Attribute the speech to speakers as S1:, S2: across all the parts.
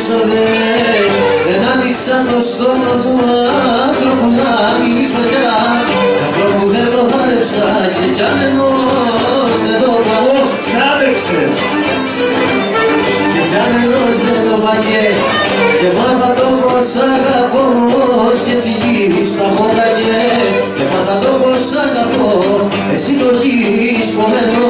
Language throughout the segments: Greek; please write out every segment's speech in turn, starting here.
S1: μιλήσω δεν άνοιξα το στόμα του άνθρωπου να μιλήσω πια. Ανθρώπου δεν το χάρεψα και κι αν ενός δεν το παγώς
S2: κι άντεξες.
S1: Και κι αν ενός δεν το παγέ και μάθα το πως αγαπώ και έτσι γύρις τα χώρα και μάθα το πως αγαπώ εσύ το έχεις πομμένο.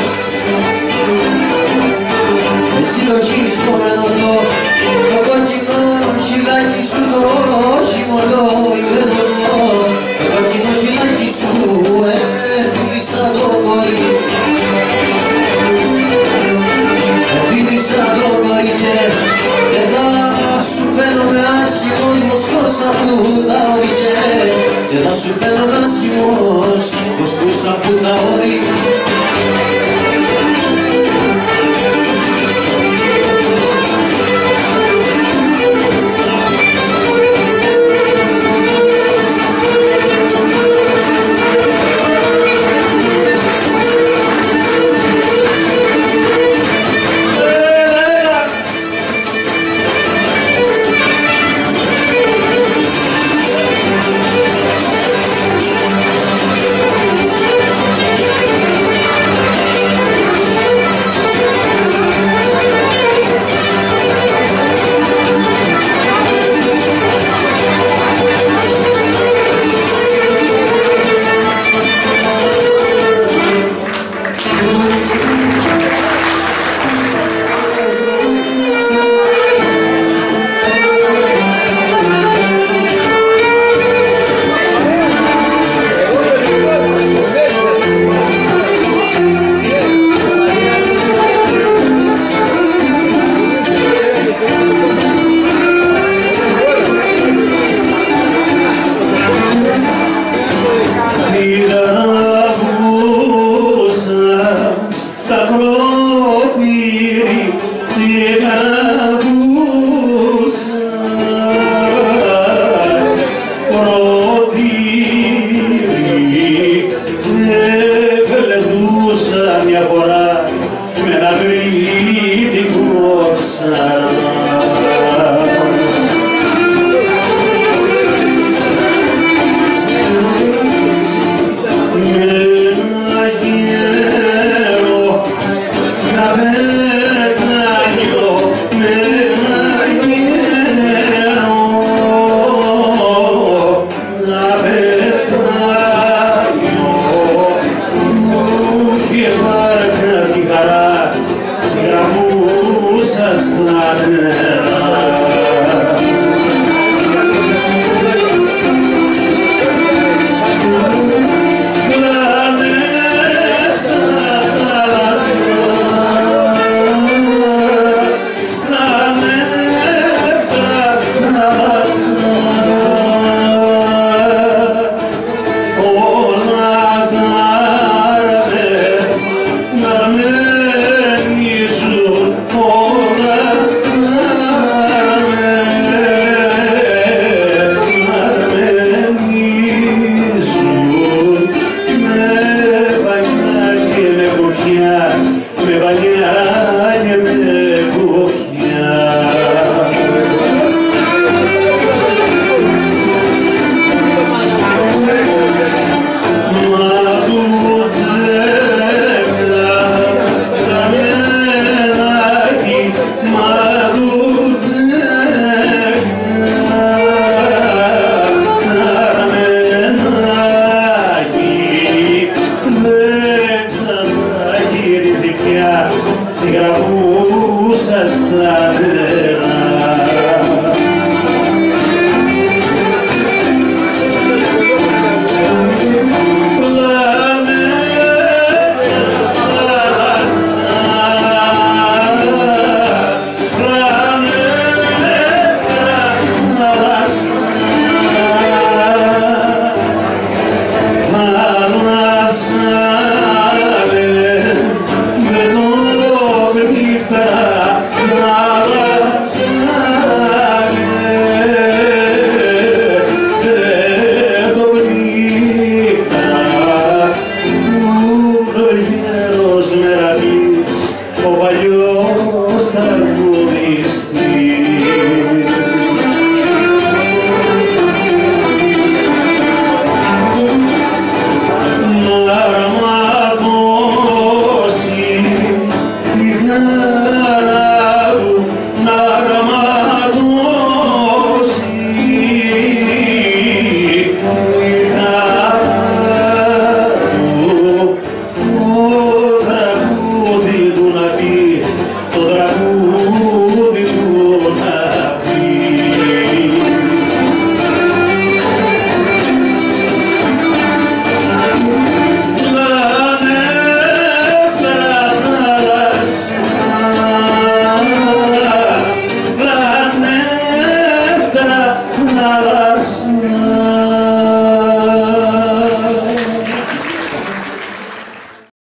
S1: Εσύ το έχεις πομμένο το κόκκινο χιλάκι σου το χειμωλοημένο. Το κόκκινο χιλάκι σου φίλησα το κορί. Φίλησα το κορί και θα σου φαίνομαι άσχημος μοσκός αφού τα όρη και θα σου φαίνομαι άσχημος μοσκός αφού τα όρη.
S2: Συγγραφούσα στα